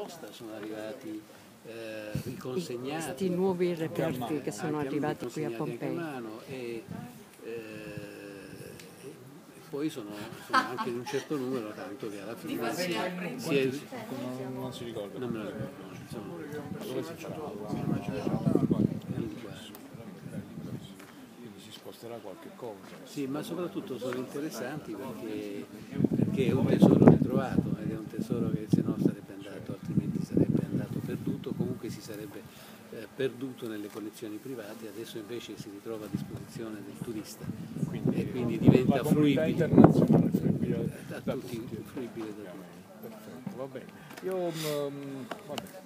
apposta, sono arrivati riconsegnati. Questi nuovi reperti che sono arrivati qui a Pompei. E poi sono anche in un certo numero, tanto che alla fine non si ricorda. Non me lo ricordo. Dove si farà? Quindi si sposterà qualche cosa. Sì, ma soprattutto sono interessanti perché è un tesoro ritrovato ed è un tesoro che se no sarebbe andato, altrimenti sarebbe andato perduto, comunque si sarebbe perduto nelle collezioni private, adesso invece si ritrova a disposizione del turista e quindi diventa fruibile internazionale, fruibile da tutti. Perfetto, va bene. Io, vabbè.